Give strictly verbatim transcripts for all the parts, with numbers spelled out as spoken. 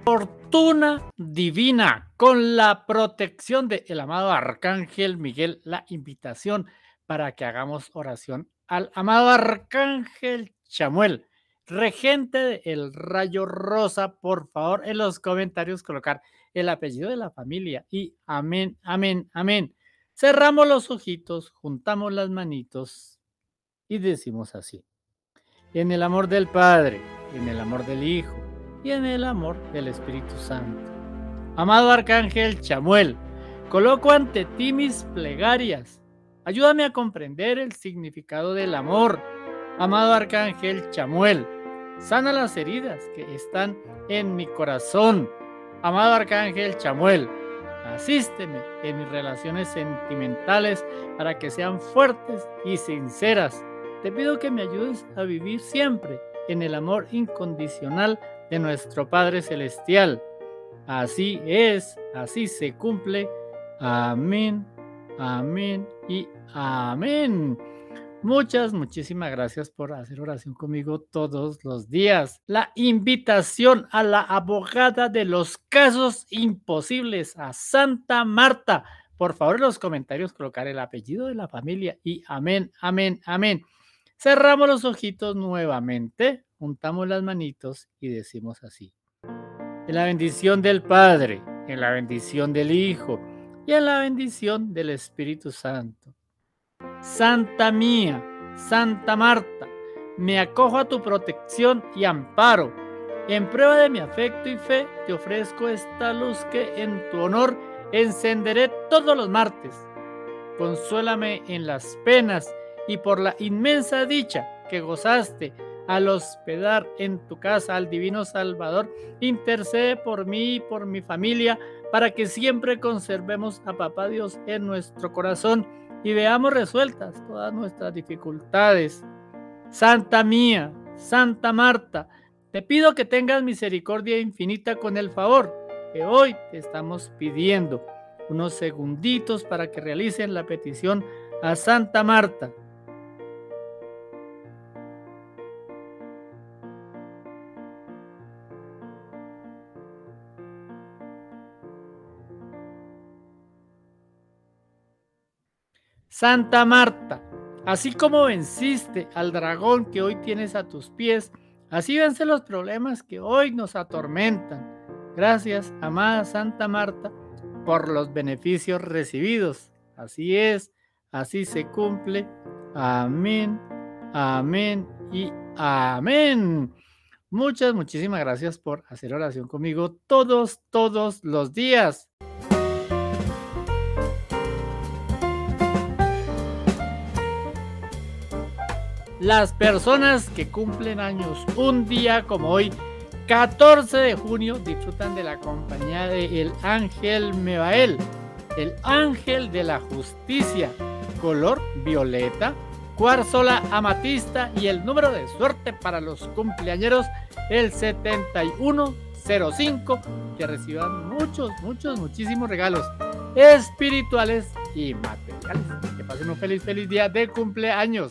Fortuna divina, con la protección del amado Arcángel Miguel, la invitación para que hagamos oración al amado Arcángel Chamuel, regente del rayo rosa. Por favor, en los comentarios colocar el apellido de la familia y amén, amén, amén. Cerramos los ojitos, juntamos las manitos y decimos así: en el amor del Padre, en el amor del Hijo y en el amor del Espíritu Santo. Amado Arcángel Chamuel, coloco ante ti mis plegarias. Ayúdame a comprender el significado del amor. Amado Arcángel Chamuel, sana las heridas que están en mi corazón. Amado Arcángel Chamuel, asísteme en mis relaciones sentimentales para que sean fuertes y sinceras. Te pido que me ayudes a vivir siempre en el amor incondicional de nuestro Padre Celestial. Así es, así se cumple. Amén, amén y amén. Muchas, muchísimas gracias por hacer oración conmigo todos los días. La invitación a la abogada de los casos imposibles, a Santa Marta. Por favor, en los comentarios colocar el apellido de la familia y amén, amén, amén. Cerramos los ojitos nuevamente, juntamos las manitos y decimos así: en la bendición del Padre, en la bendición del Hijo y en la bendición del Espíritu Santo. Santa mía, Santa Marta, me acojo a tu protección y amparo. En prueba de mi afecto y fe, te ofrezco esta luz que en tu honor encenderé todos los martes. Consuélame en las penas y por la inmensa dicha que gozaste al hospedar en tu casa al Divino Salvador, intercede por mí y por mi familia para que siempre conservemos a Papá Dios en nuestro corazón y veamos resueltas todas nuestras dificultades. Santa mía, Santa Marta, te pido que tengas misericordia infinita con el favor que hoy te estamos pidiendo. Unos segunditos para que realicen la petición a Santa Marta. Santa Marta, así como venciste al dragón que hoy tienes a tus pies, así vence los problemas que hoy nos atormentan. Gracias, amada Santa Marta, por los beneficios recibidos. Así es, así se cumple. Amén, amén y amén. Muchas, muchísimas gracias por hacer oración conmigo todos, todos los días. Las personas que cumplen años un día como hoy, catorce de junio, disfrutan de la compañía de el ángel Mebael, el ángel de la justicia, color violeta, cuarzola amatista y el número de suerte para los cumpleañeros, el setenta y uno cero cinco, que reciban muchos, muchos, muchísimos regalos espirituales y materiales. Que pasen un feliz, feliz día de cumpleaños.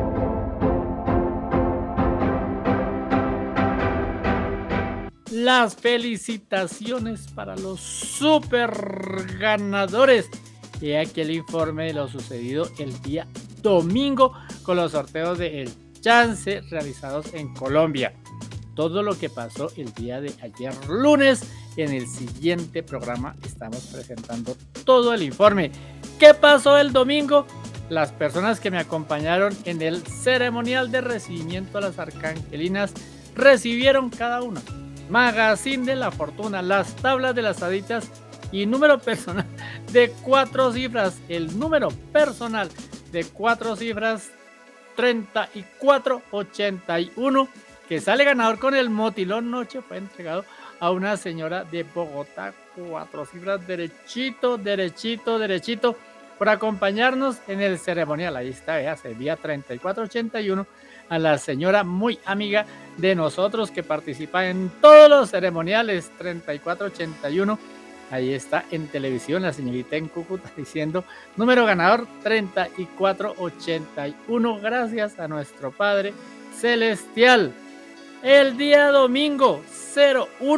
Las felicitaciones para los super ganadores. Y aquí el informe de lo sucedido el día domingo con los sorteos de El Chance realizados en Colombia. Todo lo que pasó el día de ayer lunes. En el siguiente programa estamos presentando todo el informe. ¿Qué pasó el domingo? Las personas que me acompañaron en el ceremonial de recibimiento a las arcangelinas recibieron cada una magazine de la fortuna, las tablas de las haditas y número personal de cuatro cifras. El número personal de cuatro cifras treinta y cuatro ochenta y uno, que sale ganador con el motilón noche, fue entregado a una señora de Bogotá. Cuatro cifras derechito, derechito, derechito por acompañarnos en el ceremonial. Ahí está, vea, se envía treinta y cuatro ochenta y uno a la señora muy amiga de nosotros que participa en todos los ceremoniales. Treinta y cuatro ochenta y uno, ahí está en televisión la señorita en Cúcuta diciendo número ganador treinta y cuatro ochenta y uno. Gracias a nuestro Padre Celestial. El día domingo cero uno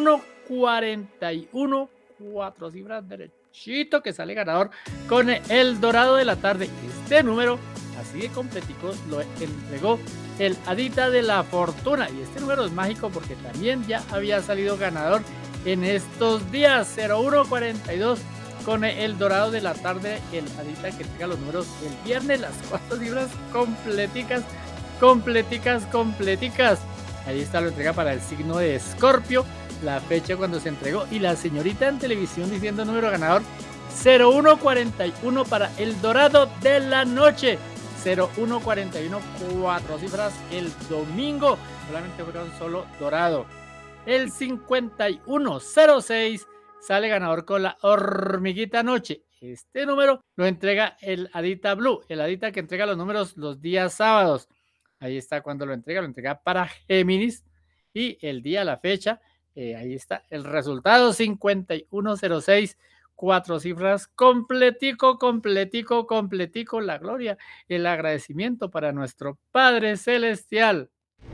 cuarenta y uno, cuatro cifras derechito que sale ganador con el dorado de la tarde. Este número, así de completico, lo entregó el Hadita de la Fortuna. Y este número es mágico porque también ya había salido ganador en estos días. Cero uno cuarenta y dos con el dorado de la tarde, el Hadita que entrega los números el viernes, las cuatro cifras completicas, completicas, completicas. Ahí está, lo entrega para el signo de Escorpio, la fecha cuando se entregó y la señorita en televisión diciendo número ganador cero uno cuarenta y uno para el dorado de la noche. Cero uno cuarenta y uno, cuatro cifras el domingo, solamente fueron solo dorado. El cincuenta y uno cero seis sale ganador con la hormiguita noche. Este número lo entrega el Hadita Blue, el Hadita que entrega los números los días sábados. Ahí está cuando lo entrega, lo entrega para Géminis y el día, la fecha, eh, ahí está el resultado cincuenta y uno cero seis, cuatro cifras, completico, completico, completico, la gloria, el agradecimiento para nuestro Padre Celestial.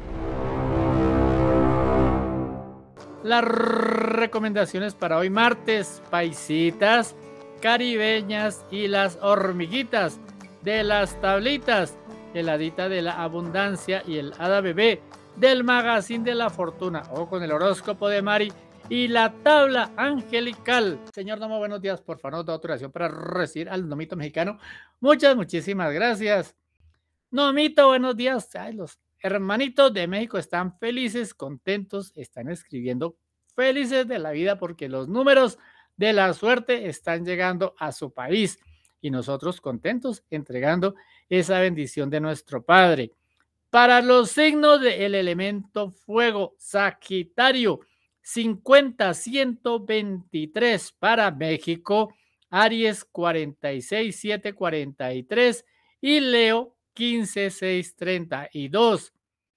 Las recomendaciones para hoy martes, paisitas, caribeñas y las hormiguitas de las tablitas, el Hadita de la abundancia y el hada bebé del magazine de la fortuna, o con el horóscopo de Mari y la tabla angelical. Señor Nomo, buenos días, por favor, nos da autorización para recibir al Nomito mexicano. Muchas, muchísimas gracias. Nomito, buenos días. Ay, los hermanitos de México están felices, contentos, están escribiendo felices de la vida porque los números de la suerte están llegando a su país y nosotros contentos entregando esa bendición de nuestro Padre. Para los signos del elemento fuego, Sagitario, cincuenta ciento veintitrés para México, Aries cuarenta y seis setecientos cuarenta y tres y Leo quince seiscientos treinta y dos.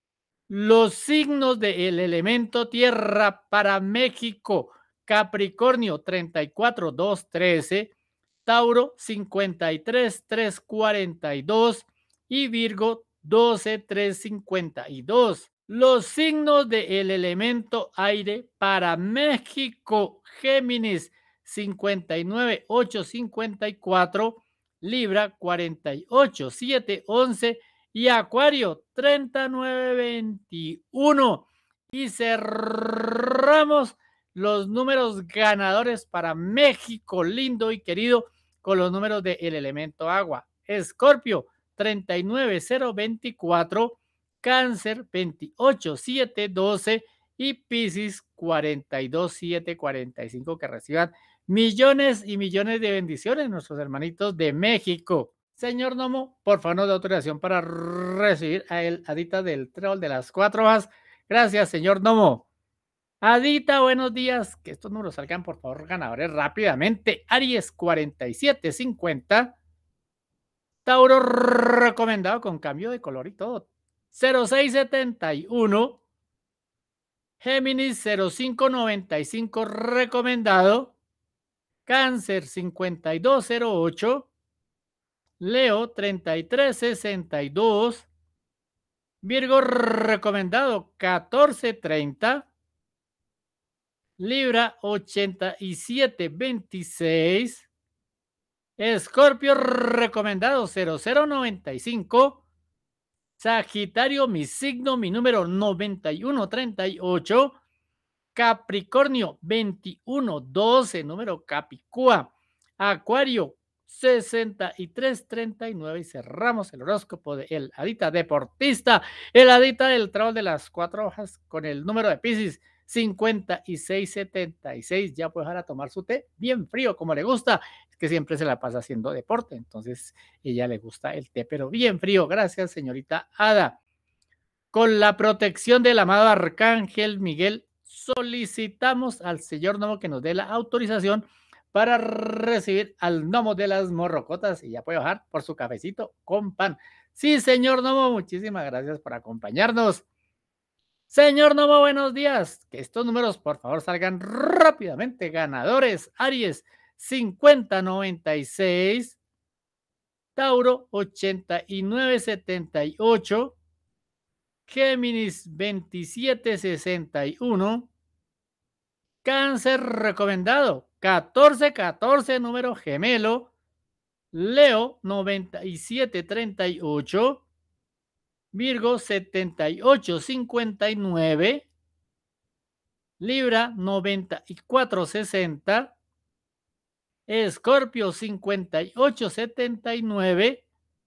Los signos del elemento tierra para México, Capricornio treinta y cuatro doscientos trece, Tauro cincuenta y tres trescientos cuarenta y dos y Virgo doce trescientos cincuenta y dos. Los signos del elemento aire para México, Géminis cincuenta y nueve ochocientos cincuenta y cuatro, Libra cuarenta y ocho setecientos once y Acuario treinta y nueve veintiuno. Y cerramos los números ganadores para México lindo y querido con los números del elemento agua. Escorpio treinta y nueve cero veinticuatro, Cáncer veintiocho setecientos doce y Piscis cuarenta y dos setecientos cuarenta y cinco. Que reciban millones y millones de bendiciones nuestros hermanitos de México. Señor Nomo, por favor nos da autorización para recibir a el Hadita del trébol de las cuatro hojas. Gracias, señor Nomo. Hadita, buenos días. Que estos números salgan, por favor, ganadores rápidamente. Aries cuarenta y siete cincuenta. Tauro recomendado con cambio de color y todo. cero seis setenta y uno. Géminis cero cinco noventa y cinco recomendado. Cáncer cincuenta y dos cero ocho. Leo treinta y tres sesenta y dos. Virgo recomendado catorce treinta. Libra ochenta y siete veintiséis. Escorpio recomendado cero cero noventa y cinco. Sagitario, mi signo, mi número noventa y uno treinta y ocho. Capricornio veintiuno doce, número Capicúa. Acuario sesenta y tres treinta y nueve. Y cerramos el horóscopo de el Hadita deportista, el Hadita del trébol de las cuatro hojas con el número de Piscis cincuenta y seis setenta y seis. Ya puede dejar a tomar su té bien frío como le gusta, es que siempre se la pasa haciendo deporte, entonces ella le gusta el té pero bien frío. Gracias, señorita Ada. Con la protección del amado Arcángel Miguel, solicitamos al señor Nomo que nos dé la autorización para recibir al Nomo de las morrocotas y ya puede bajar por su cafecito con pan. Sí, señor Nomo, muchísimas gracias por acompañarnos. Señor Nomo, buenos días. Que estos números, por favor, salgan rápidamente. Ganadores, Aries cincuenta noventa y seis, Tauro ochenta y nueve setenta y ocho, Géminis veintisiete sesenta y uno, Cáncer recomendado catorce catorce, número gemelo. Leo noventa y siete treinta y ocho. Virgo setenta y ocho cincuenta y nueve. Libra noventa y cuatro sesenta. Escorpio cincuenta y ocho setenta y nueve.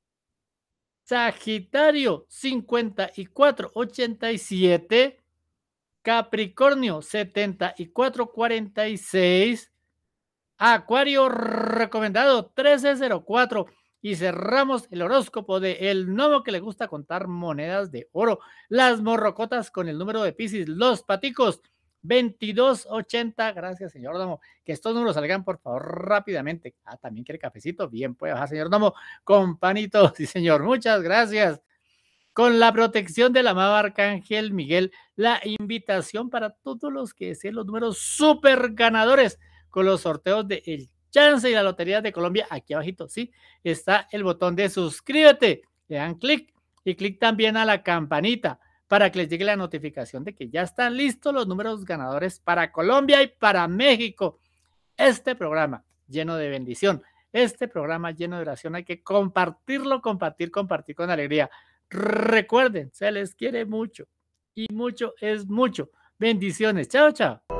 Sagitario cincuenta y cuatro ochenta y siete. Capricornio setenta y cuatro cuarenta y seis. Acuario recomendado trece cero cuatro. Y cerramos el horóscopo de el gnomo que le gusta contar monedas de oro. Las morrocotas con el número de Piscis. Los paticos veintidós ochenta. Gracias, señor gnomo. Que estos números salgan, por favor, rápidamente. Ah, también quiere cafecito. Bien, puede bajar, señor gnomo. Con panito. Sí, señor. Muchas gracias. Con la protección del amado Arcángel Miguel, la invitación para todos los que deseen los números super ganadores con los sorteos de El Chance y la Lotería de Colombia. Aquí abajito, sí, está el botón de suscríbete. Le dan clic y clic también a la campanita para que les llegue la notificación de que ya están listos los números ganadores para Colombia y para México. Este programa lleno de bendición, este programa lleno de oración, hay que compartirlo, compartir, compartir con alegría. Recuerden, se les quiere mucho y mucho es mucho. Bendiciones. Chao, chao.